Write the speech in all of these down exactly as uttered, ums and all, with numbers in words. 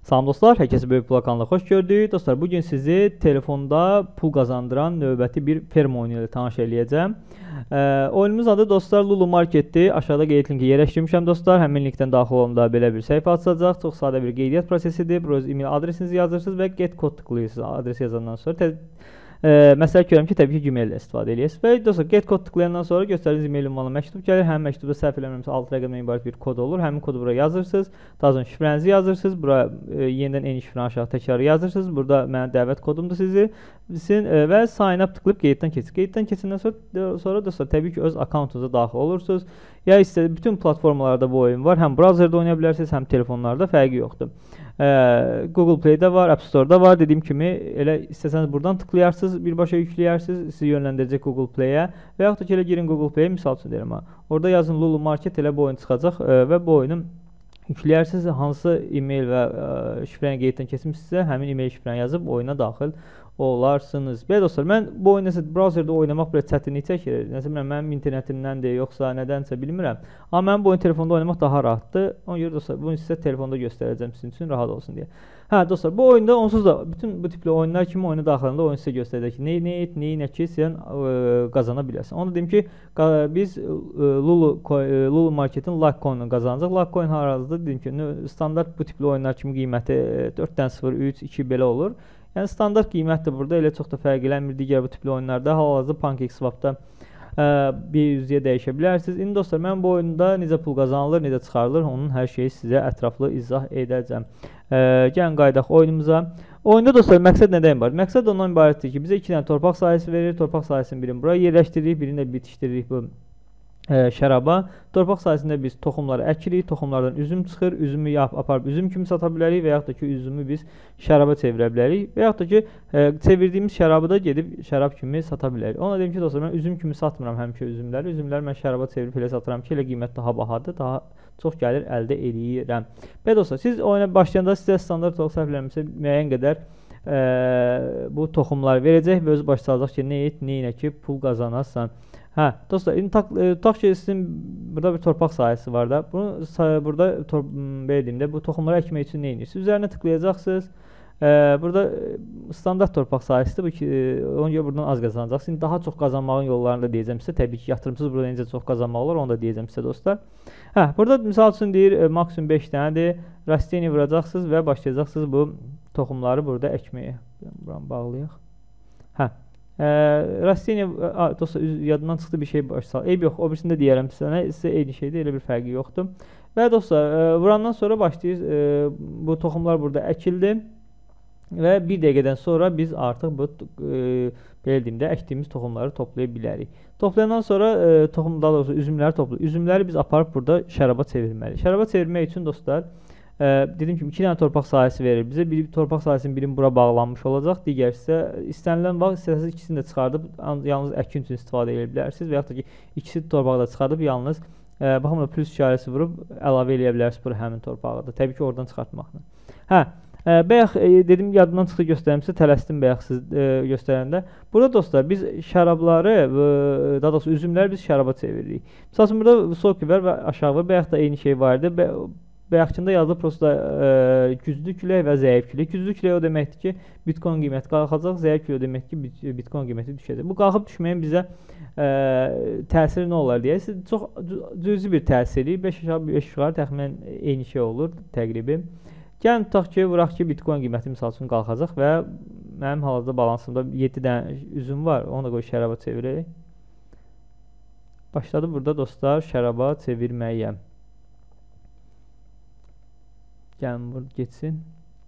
Salam dostlar, hər kəsi böyük pul kanalına xoş gördük. Dostlar, bugün sizi telefonda pul qazandıran növbəti bir ferma oyunu ilə tanış eləyəcəm. E, oyunumuz adı dostlar Lulu Marketdir. Aşağıda qeyd linki yerləşdirmişəm dostlar. Həmin linkdən daxil olanda belə bir səhifə açılacaq. Çox sadə bir qeydiyyat prosesidir. Buraya e-mail adresinizi yazırsınız və get kod tıklayırsınız. Adresi yazandan sonra E, məsələ görürəm ki, təbii ki, Gmail ilə istifadə edirsiniz. Və dostlar, get kod tıklayandan sonra göstərdiyiniz e-mail ünvanına məktub gəlir. Həmin məktubda səhv eləmirəmsə altı rəqəmdən ibarət bir kod olur. Həmin kodu buraya yazırsınız. Daha sonra şifrənizi yazırsınız. Buraya e, yenidən eyni şifrəni aşağı təkrar yazırsınız. Burada mənim dəvət kodumdur sizi. Sizin e, və sign up tıklayıb qeyddən keçin. Qeyddən keçindən sonra, sonra dostlar təbii ki, öz akkauntunuza daxil olursunuz. Ya istədiğiniz bütün platformalarda bu oyun var. Həm browserdə oynaya bilərsiniz, həm telefonlarda fərqi yoxdur. Ee, Google Play'də var, App Store'da var. Dediyim kimi, elə istəsəniz buradan tıklayarsınız, birbaşa yükləyərsiniz, sizi yönləndirəcək Google Play'ə və yaxud da ki, elə girin Google Play'ə, misal üçün deyirəm ha. Orada yazın Lulu Market, elə bu oyun çıxacaq e, və bu oyunu yükləyərsiniz. Hansı e-mail və e, şifrəni qeyddən keçmişsinizsə, həmin e-mail şifrəni yazıb oyuna daxil olarsınız. Belə dostlar, mən bu oyunu nəsə browserdə oynamaq belə çətinlik çəkir. Nəsə bilmirəm, mənim internetimdəndir, yoxsa nədənsə bilmirəm. Amma mən bu oyunu telefonda oynamaq daha rahatdır. Ona görə dostlar, bunu sizə telefonda göstərəcəm sizin üçün rahat olsun deyə. Hə dostlar, bu oyunda onsuz da bütün bu tipli oyunlar kimi oyuna daxilində oyun sizə göstərəcək ki, nə nə et, nə nə ki, sən qazana bilərsən. Onu deyim ki, biz Lulu Lulu Marketin Litecoin-ını qazanacaq. Litecoin hal-hazırda dedim ki, standart bu tipli oyunlar kimi qiyməti dörddən sıfır, üç, iki belə olur. Yəni standart qiymətdir burada, elə çox da fərq eləmir digər bu tipli oyunlarda. Hal-hazırda PancakeSwap'da bir yüzyə dəyişə bilərsiniz. İndi dostlar, mən bu oyunda necə pul qazanılır, necə çıxarılır, onun hər şeyi sizə ətraflı izah edəcəm. Gəlin qaydaq oyunumuza. Oyunda dostlar, məqsəd nədən var? Məqsəd ondan ibarətdir ki, bizə iki dənə torpaq sahəsi verir. Torpaq sahəsinin birini buraya yerləşdiririk, birini də bitişdiririk bu e, şəraba. Torpaq sahəsində biz toxumları əkirik, toxumlardan üzüm çıxır, üzümü yap, aparıb üzüm kimi sata bilərik və yaxud da ki, üzümü biz şəraba çevirə bilərik və yaxud da ki, e, çevirdiyimiz şərabı da gedib şərab kimi sata bilərik. Ona deyim ki, dostlar, mən üzüm kimi satmıram həmişə üzümləri. Üzümləri mən şəraba çevirib elə satıram ki, elə qiymət daha bahadır, daha çox gəlir əldə edirəm. Və dostlar, siz oyuna başlayanda sizə standart olsa səhv eləmirəmsə müəyyən qədər e, bu toxumları verəcək və öz başlayacaq ki, nə et, nə ilə ki, pul qazanasan. Hə, dostlar, indi tutaq ki, sizin burada bir torpaq sahəsi var da. Bunu burada verdiyimdə bu toxumları əkmək üçün nə edirsiniz? Üzərinə tıklayacaqsınız. Ee, burada standart torpaq sahəsidir. Bu ki, ona görə buradan az qazanacaqsınız. Şimdi daha çox qazanmağın yollarını da deyəcəm sizə. Təbii ki, yatırımsız burada necə çox qazanmaq olur, onu da deyəcəm sizə dostlar. Hə, burada misal üçün deyir, e, maksimum beş dənədir. Rasteni vuracaqsınız və başlayacaqsınız bu toxumları burada əkməyə. Buranı bağlayaq. Hə. E, Rasteni dostlar, yadından çıxdı bir şey başsal. Eyb yox, o birisində deyərəm sizə. Sizə eyni şeydir, elə bir fərqi yoxdur. Və dostlar, e, vurandan sonra başlayır, e, bu toxumlar burada əkildi. Və bir dəqiqədən sonra biz artıq bu e, belə deyimdə əkdiyimiz toxumları toplaya bilərik. Toplayandan sonra e, toxum daha doğrusu üzümləri toplayırıq. Üzümləri biz aparıb burada şəraba çevirməliyik. Şəraba çevirmək üçün dostlar, e, dediyim kimi iki dənə torpaq sahəsi verir bizə. Bir torpaq sahəsinin birinin bura bağlanmış olacaq, digər isə istənilən vaxt istəsəniz ikisini də çıxardıb yalnız əkin üçün istifadə edə bilərsiniz və yaxud da ki, ikisi torpağı da çıxardıb yalnız e, baxın da plus işarəsi vurub əlavə edə bilərsiniz bura həmin torpağı da. Təbii ki, oradan çıxartmaqla. Hə. Bayaq e, dedim yadından çıxdı göstərim sizə, tələsdim bayaq siz e, göstərəndə. Burada dostlar biz şərabları, e, daha doğrusu üzümləri biz şəraba çeviririk. Məsəl üçün burada soki var və aşağı var. Bayaq da eyni şey vardı. Bayaqçında yazılıb prosta e, güclü külək və zəif külək. Güclü külək o deməkdir ki, Bitcoin qiyməti qalxacaq, zəif külək o deməkdir ki, Bitcoin qiyməti düşəcək. Bu qalxıb düşməyin bizə e, təsiri nə olar deyə. Siz çox cüzi bir təsiri, beş aşağı beş yuxarı təxminən eyni şey olur təqribi. Gəlin tutaq ki, vuraq ki, Bitcoin qiyməti misal üçün qalxacaq və mənim hal-hazırda balansımda yeddi dənə üzüm var. Onu da qoy şəraba çevirək. Başladı burada dostlar şəraba çevirməyə. Gəlin burada geçsin.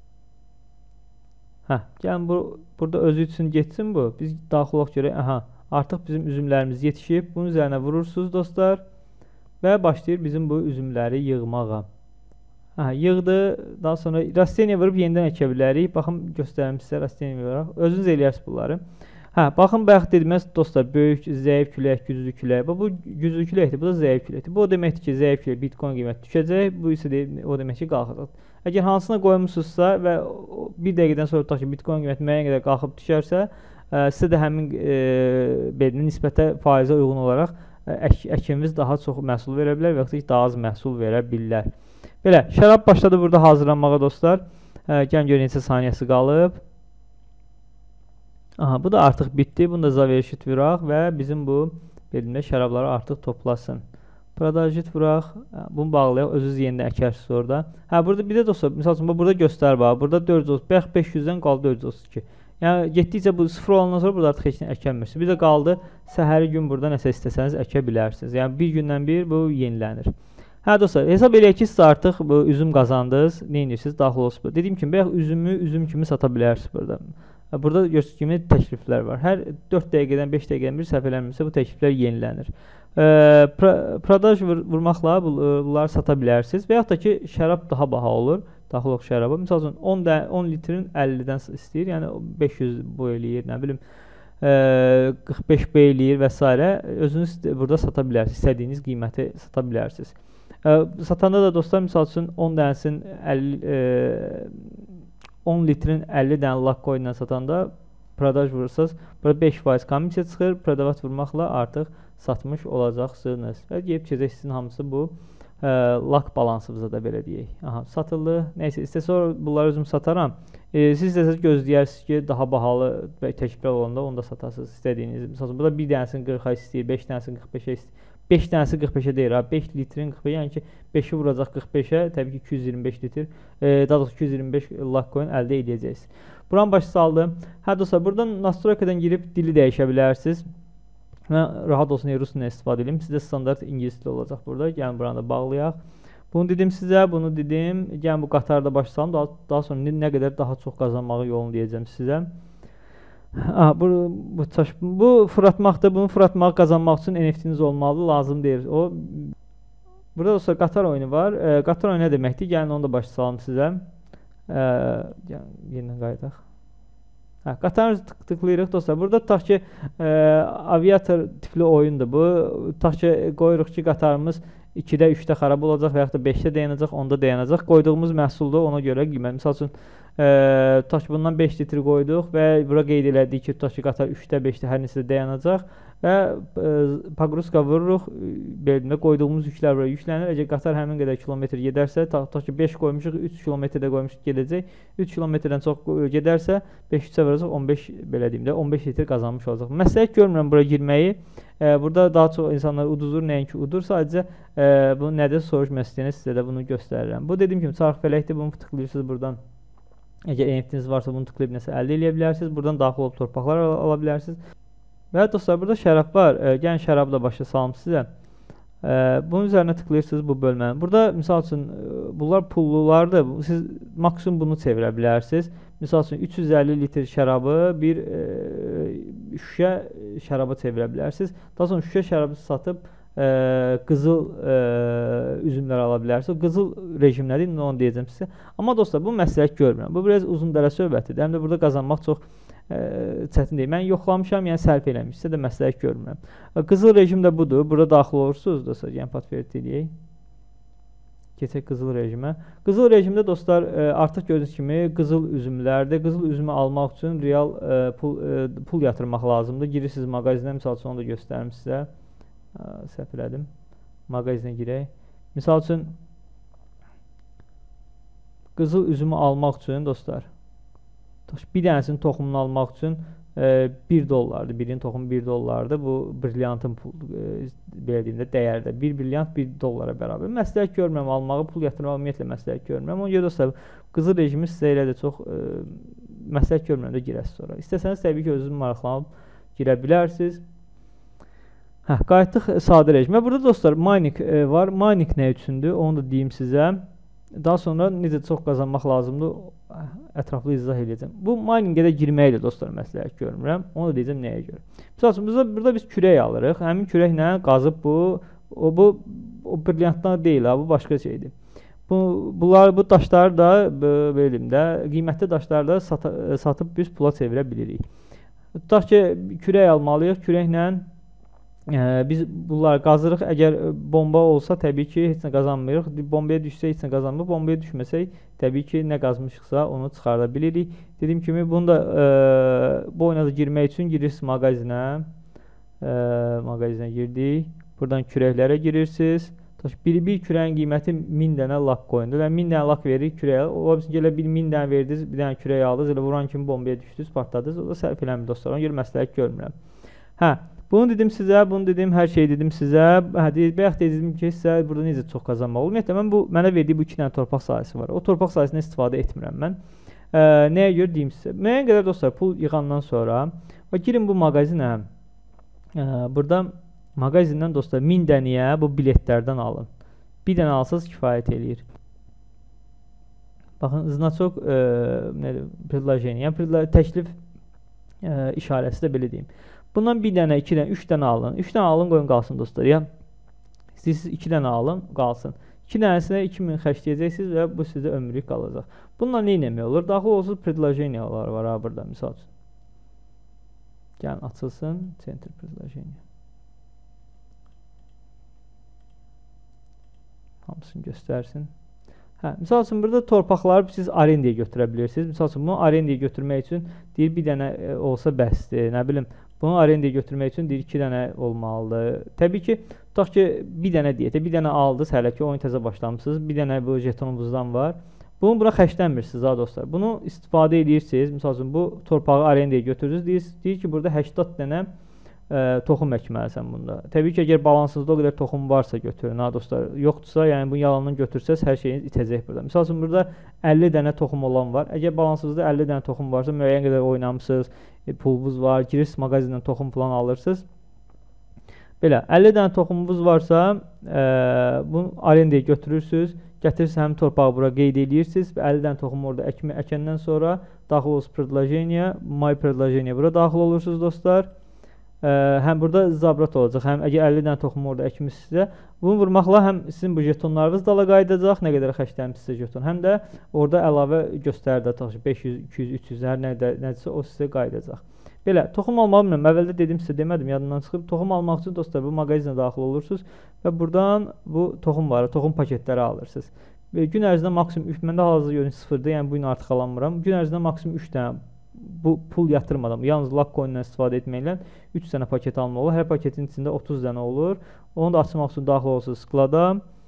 Hə, gəlin bu, burada özü üçün geçsin bu. Biz daxil olaq görək. Aha, artıq bizim üzümlərimiz yetişib. Bunun üzərinə vurursunuz dostlar və başlayır bizim bu üzümləri yığmağa. Hə, yığdı, daha sonra rasteniya vurub yenidən əkə bilərik. Baxın, göstərim sizə rasteniya vuraq. Özünüz eləyərsiniz bunları. Hə, baxın, bayaq dediyimiz dostlar, böyük, zəif külək, güclü külək. Bu güclü küləkdir, bu da zəif küləkdir. Bu o deməkdir ki, zəif külək Bitcoin qiyməti düşəcək, bu isə o demək ki, qalxacaq. Əgər hansına qoymusunuzsa və bir dəqiqədən sonra tutaq ki, Bitcoin qiyməti müəyyən qədər qalxıb düşərsə, sizə də həmin e, nisbətə faizə uyğun olaraq ək, əkimiz daha çox məhsul verə bilər və yaxud da daha az məhsul verə bilər. Belə, şərab başladı burada hazırlanmağa dostlar. Gəlin görün neçə saniyəsi qalıb. Aha, bu da artıq bitdi. Bunu da zaverşit vuraq və bizim bu belirli şərabları artıq toplasın. Prodajit vuraq. Bunu bağlayaq. Özünüz yenidən əkərsiniz orada. Hə, burada bir də dostlar, misal üçün burada göstər bax. Burada dörd yüz otuz, bax beş yüzdən qaldı dörd yüz otuz iki. Yəni getdikcə bu sıfır olandan sonra burada artıq heç nə əkənmirsiniz. Bir də qaldı səhəri gün burada nəsə istəsəniz əkə bilərsiniz. Yəni bir gündən bir bu yenilənir. Hə dostlar, hesab eləyək ki, siz artıq bu üzüm qazandınız. Nə edirsiniz? Daxil olsunuz. Dediyim kimi, bayaq üzümü üzüm kimi sata bilərsiniz burada. Burada gördüyünüz kimi təkliflər var. Hər dörd dəqiqədən beş dəqiqədən bir səhv eləmirsə bu təkliflər yenilənir. Prodaj vurmaqla bunları sata bilərsiniz. Və yaxud da ki, şərab daha baha olur. Daxil olaq şərabı. Misal üçün on litrin əllidən istəyir. Yəni beş yüz bu eləyir, nə bilim qırx beş B eləyir və s. Özünüz burada sata bilərsiniz. İstədiyiniz qiyməti sata bilərsiniz. Satanda da dostlar, misal üçün on dənəsin on litrin əlli dənə lakko ilə satanda prodaj vurursanız, burada beş faiz komissiya çıxır, prodavat vurmaqla artıq satmış olacaqsınız. Və deyib keçək sizin hamısı bu ə, lak balansımıza da belə deyək. Aha, satıldı. Neysə, istəsə bunları özüm sataram. E, siz istəsəz gözləyərsiniz ki, daha bahalı və təkliflər olanda onu da satarsınız istədiyiniz. Məsələn, burada bir dənəsini qırxa istəyir, beş dənəsini qırx beşə istəyir. beş dənəsi qırx beşə deyir, beş litrin qırx beşə, yəni ki, beşi vuracaq qırx beşə, təbii ki, iki yüz iyirmi beş litr, e, daha doğrusu iki yüz iyirmi beş lakkoin əldə edəcəksiniz. Buranın başı saldı. Hə dostlar, buradan nastroykadan girib dili dəyişə bilərsiniz. Mən rahat olsun, rus ilə istifadə edeyim. Sizdə standart ingilis dili olacaq burada. Gəlin buranı da bağlayaq. Bunu dedim sizə, bunu dedim. Gəlin bu qatarda başı salım, daha, daha sonra nə qədər daha çox qazanmağı yolunu deyəcəm sizə. Ah, bu, bu, taş, bu fırlatmaqdır. Bunu fırlatmağı qazanmaq üçün N F T'niz olmalı, lazım deyil. O, burada dostlar qatar oyunu var. E, qatar oyunu nə deməkdir? Gəlin onu da başa salım sizə. E, Yenidən qayıdaq. Hə, qatarı tık tıklayırıq dostlar. Burada tutaq ki, e, aviator tipli oyundur bu. Tutaq ki, qoyuruq ki, qatarımız ikidə, üçdə xarab olacaq və yaxud da beşdə dayanacaq, onda dayanacaq. Qoyduğumuz məhsulda ona görə qiymət. Misal üçün, e, tutaq ki, bundan beş litr qoyduq və bura qeyd elədik ki, tutaq ki, qatar üçdə, beşdə hər neçədə dayanacaq və e, paqruska vururuq, belində qoyduğumuz yüklər buraya yüklənir. Əgər qatar həmin qədər kilometr gedərsə, tutaq ki, beş qoymuşuq, üç kilometrdə qoymuşuq gedəcək. üç kilometrdən çox gedərsə, beş üçə vuracaq, on beş belə deyim də, on beş litr qazanmış olacaq. Məsləhət görmürəm bura girməyi. E, burada daha çox insanlar uduzur, nəinki udur. Sadəcə e, bunu nədir soruşmaq istəyənə sizə də bunu göstərirəm. Bu dediyim kimi çarx fələkdir, bunu tıklayırsınız buradan. Əgər N F T'niz varsa bunu tıklayıb nəsə əldə edə bilərsiniz. Buradan daxil olub torpaqlar al ala bilərsiniz. Və dostlar, burada şərab var. E, gəlin şərabı da başa salım sizə. E, bunun üzərinə tıklayırsınız bu bölməni. Burada misal üçün bunlar pullulardır. Siz maksimum bunu çevirə bilərsiniz. Misal üçün üç yüz əlli litr şərabı bir e, şüşə şəraba çevirə bilərsiniz. Daha sonra şüşə şərabı satıb e, qızıl e, üzümlər ala bilərsiniz. Qızıl rejim nədir? Onu deyəcəm sizə. Amma dostlar, bu məsləhət görmürəm. Bu biraz uzun dərə söhbətidir. Həm də burada qazanmaq çox e, çətin deyil. Mən yoxlamışam, yəni sərf eləmiş. Sizə də məsləhət görmürəm. Qızıl rejim də budur. Burada daxil olursunuz dostlar. Yəni patfert eləyək. Keçək qızıl rejimə. Qızıl rejimdə dostlar artıq gördüyünüz kimi qızıl üzümlərdir. Qızıl üzümü almaq üçün real e, pul, e, pul yatırmaq lazımdır. Girirsiniz mağazinə, misal üçün onu da göstərim sizə. Səhv elədim. Mağazinə girək. Misal üçün qızıl üzümü almaq üçün dostlar, bir dənəsinin toxumunu almaq üçün e, bir dollardır. Birinin toxumu bir dollardır. Bu brilyantın pul, e, belə deyim də dəyərdə. bir brilyant bir dollara bərabər. Məsləhət görmürəm almağı, pul yatırmağı ümumiyyətlə məsləhət görmürəm. Ona görə dostlar, qızıl rejimi sizə elə də çox e, məsləhət görmürəm də girəsiz sonra. İstəsəniz təbii ki, özünüz maraqlanıb girə bilərsiniz. Hə, qayıtdıq sadə rejimə. Burada dostlar mining e, var. Mining nə üçündür? Onu da deyim sizə. Daha sonra necə çox qazanmaq lazımdır, ətraflı izah edəcəm. Bu miningə də girməyi də dostlar məsləhət görmürəm. Onu da deyəcəm nəyə görə. Misal üçün, burada, burada biz kürək alırıq. Həmin kürəklə qazıb bu, o, bu o brilyantdan deyil, ha, bu başqa şeydir. Bu, bunlar, bu daşları da, belə deyim də, qiymətli daşları da sat, satıb biz pula çevirə bilirik. Tutaq ki, kürək almalıyıq. Kürəklə biz bunları qazırıq. Əgər bomba olsa təbii ki, heç nə qazanmırıq. Bombaya düşsə heç nə qazanmırıq. Bombaya düşməsək təbii ki, nə qazmışıqsa onu çıxarda bilirik. Dediyim kimi, bunu da e, bu oyuna da girmək üçün girirsiniz mağazinə. E, mağazinə girdik. Buradan kürəklərə girirsiniz. Bir, bir kürəyin qiyməti min dənə lak coindir. Yəni min dənə lak verir kürəyə. Ola bilsin ki, elə bir min dənə verdiniz, bir dənə kürəyə aldınız, elə vuran kimi bombaya düşdünüz, partladınız. O da sərf eləmir dostlar. Ona görə məsləhət görmürəm. Hə, bunu dedim sizə, bunu dedim, hər şeyi dedim sizə. Hə, bayaq dedim ki, sizə burada necə çox qazanmaq olur. Ümumiyyətlə mən bu mənə verdiyi bu iki dənə torpaq sahəsi var. O torpaq sahəsindən istifadə etmirəm mən. Ə, nəyə görə deyim sizə? Müəyyən qədər dostlar pul yığandan sonra və girin bu mağazinə. Ə, burada mağazindən dostlar min dənəyə bu biletlərdən alın. Bir dənə alsanız kifayət eləyir. Baxın, znaçok e, nədir? Предложение, təklif e, işarəsi də belə deyim. Bundan bir dənə, iki dənə, üç dənə alın. Üç dənə alın, qoyun qalsın dostlar. Ya siz iki dənə alın, qalsın. İki dənəsinə iki min xərcləyəcəksiniz və bu sizə ömürlük qalacaq. Bununla nə etmək olur? Daxil olsun предложениyalar var ha burada misal üçün. Gəlin açılsın, center предложение. Hamısını göstərsin. Hə, misal üçün burada torpaqları siz arendaya götürə bilirsiniz. Misal üçün bunu arendaya götürmək üçün deyir bir dənə e, olsa bəsdir. Nə bilim, bunu arendaya götürmək üçün deyir iki dənə olmalıdır. Təbii ki, tutaq ki, bir dənə deyək, bir dənə aldınız, hələ ki oyun təzə başlamışsınız. Bir dənə bu jetonunuzdan var. Bunu buna xərclənmirsiniz ha dostlar. Bunu istifadə edirsiniz. Misal üçün bu torpağı arendaya götürürsünüz. Deyir, deyir ki, burada səksən dənə Ə, toxum əkməlisən bunda. Təbii ki, əgər balansınızda o qədər toxum varsa götürün ha dostlar. Yoxdursa, yəni bunu yalandan götürsəz hər şeyiniz itəcək burada. Misal üçün burada əlli dənə toxum olan var. Əgər balansınızda əlli dənə toxum varsa, müəyyən qədər oynamısınız, e, pulunuz var, girirsiniz mağazindən toxum falan alırsınız. Belə, əlli dənə toxumunuz varsa, ə, bunu arendaya götürürsünüz, gətirirsiniz həmin torpağı bura qeyd edirsiniz və əlli dənə toxum orada əkmə, əkəndən sonra daxil olsun предложение, my предложение bura daxil olursunuz dostlar. Ə, həm burada zabrat olacaq, həm əgər əlli dənə toxumu orada əkmişsinizsə, bunu vurmaqla həm sizin bu jetonlarınız dala qayıdacaq, nə qədər xərcləmişsinizsə jeton, həm də orada əlavə göstərdə beş yüz, iki yüz, üç yüz, hər nədirsə o sizə qayıdacaq. Belə, toxum almaq bilmirəm, əvvəldə dedim sizə, demədim, yadımdan çıxıb, toxum almaq üçün dostlar bu mağazinə daxil olursunuz və buradan bu toxum var, toxum paketləri alırsınız. Və gün ərzində maksimum üç, məndə hal-hazırda görün sıfırdır, yəni bu gün artıq alanmıram, gün ərzində maksimum üç dənə bu pul yatırmadan, yalnız lak coin'dən istifadə etməklə üç dənə paket almaq olur. Hər paketin içində otuz dənə olur. Onu da açmaq üçün daxil olursunuz sklada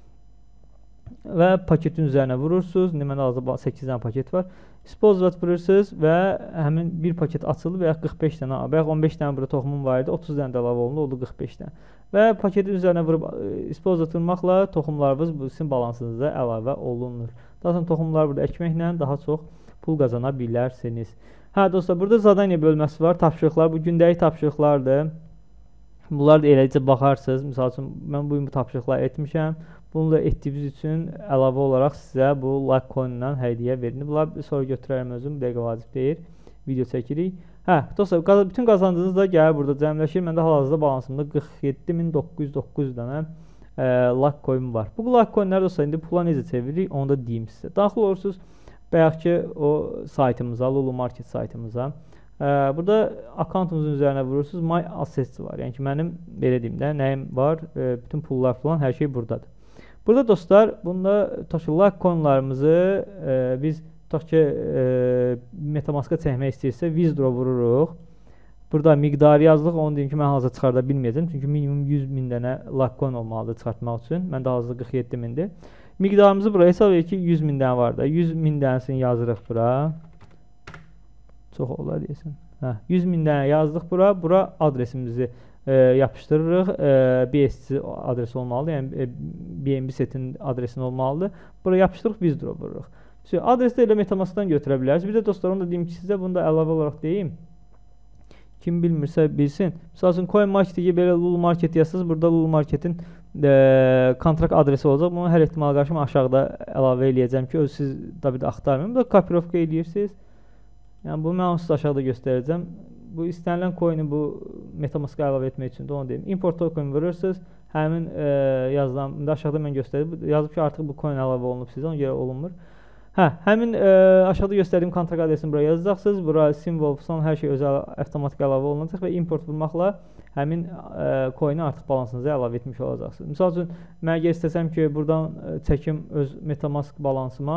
və paketin üzərinə vurursunuz. Məndə hazırda səkkiz dənə paket var. Spozvat vurursunuz və həmin bir paket açıldı və ya qırx beş dənə, və ya on beş dənə burada toxumum var idi, otuz dənə də əlavə olundu, oldu qırx beş dənə. Və paketin üzərinə vurub spozvat vurmaqla toxumlarınız bu sizin balansınıza əlavə olunur. Daha sonra toxumlar burada əkməklə daha çox pul qazana bilərsiniz. Hə dostlar, burada zadaniya bölməsi var, tapşırıqlar, bu gündəlik tapşırıqlardır. Bunlar da eləcə baxarsınız, misal üçün mən bu gün bu tapşırıqlar etmişəm. Bunu da etdiyiniz üçün əlavə olaraq sizə bu like coin-dan hədiyyə verilir. Bunlar sonra götürərəm özüm, bu dəqiqə vacib deyil, video çəkirik. Hə dostlar, bütün qazancınız da gəlir burada cəmləşir. Məndə hal-hazırda balansımda qırx yeddi min doqquz yüz doqquz dənə e, like coin var. Bu like coinlər dostlar, indi pula necə çeviririk, onu da deyim sizə. Daxil olursunuz bayaqki o saytımıza, Lulu Market saytımıza. Ee, burada akkantumuzun üzərinə vurursunuz. My Assets var. Yəni ki, mənim belə deyim də, nəyim var, e, bütün pullar falan, hər şey buradadır. Burada dostlar, bunda like coinlarımızı e, biz tutaq ki, e, Metamask'a çəkmək istəyirsə, withdraw vururuq. Burada miqdarı yazılıq, onu deyim ki, mən hazır çıxarda bilməyəcəm. Çünki minimum yüz min dənə like coin olmalıdır çıxartmaq üçün. Məndə hazırda qırx yeddi mindir. Miqdarımızı buraya hesab edir ki, yüz min dənə var da. yüz min dənəsini yazırıq bura. Çox olar deyəsən. Hə, yüz min dənə yazdıq bura. Bura adresimizi e, yapışdırırıq. E, B S C adresi olmalıdır. Yəni e, B N B setin adresini olmalıdır. Bura yapışdırıq, withdraw vururuq. Adresi elə Metamask'dan götürə bilərsiniz. Bir də dostlar, onu da deyim ki, sizə bunu da əlavə olaraq deyim. Kim bilmirsə bilsin. Məsəl üçün Coin Market'ə belə Lulu Market yazsınız. Burada Lulu Market'in e, kontrakt adresi olacaq. Bunu hər ehtimal qarşı aşağıda əlavə eləyəcəm ki, öz siz da bir də axtarmayın. Burada kopirovka eləyirsiniz. Yəni bunu mən sizə aşağıda göstərəcəm. Bu istənilən coin'i bu Metamask'a əlavə etmək üçün də onu deyim. Import token vurursunuz. Həmin e, yazılan, aşağıda mən göstərdim. Yazıb ki, artıq bu coin əlavə olunub sizə, ona görə olunmur. Hə, həmin e, aşağıda göstərdiyim kontrakt adresini buraya yazacaqsınız. Bura simvol, son hər şey özə avtomatik əlavə olunacaq və import vurmaqla həmin e, coin'i artıq balansınıza əlavə etmiş olacaqsınız. Misal üçün, mən əgər istəsəm ki, buradan e, çəkim öz Metamask balansıma.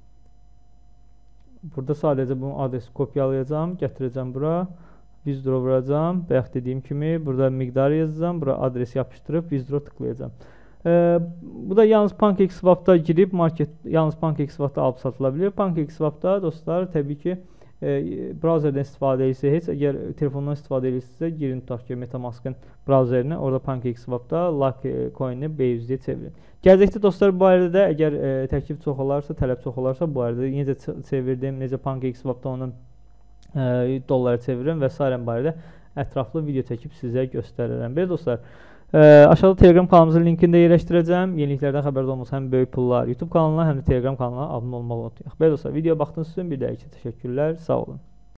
Burada sadəcə bunun adresi kopyalayacağım, gətirəcəm bura. Withdraw vuracağım. Bayaq dediyim kimi, burada miqdarı yazacağım. Bura adresi yapışdırıb, withdraw tıklayacağım. E, bu da yalnız PancakeSwap'da girib market yalnız PancakeSwap'da alıb satıla bilər. PancakeSwap'da dostlar təbii ki e, browserdən istifadə edirsiniz. Əgər telefondan istifadə edirsinizsə, girin tutaq ki MetaMask'ın browzerinə, orada PancakeSwap'da Litecoin'i B yüz D çevirin. Gələcəkdə dostlar bu barədə də əgər e, təklif çox olarsa, tələb çox olarsa bu barədə necə çevirdim, necə PancakeSwap'da onun e, dollara çevirirəm və s. barədə ətraflı video çəkib sizə göstərirəm. Belə dostlar, e, aşağıda Telegram kanalımızın linkini də yerləşdirəcəm. Yeniliklərdən xəbərdar olmanız həm böyük pullar YouTube kanalına, həm də Telegram kanalına abunə olmağı unutmayın. Belə dostlar, videoya baxdığınız üçün bir də iki təşəkkürlər. Sağ olun.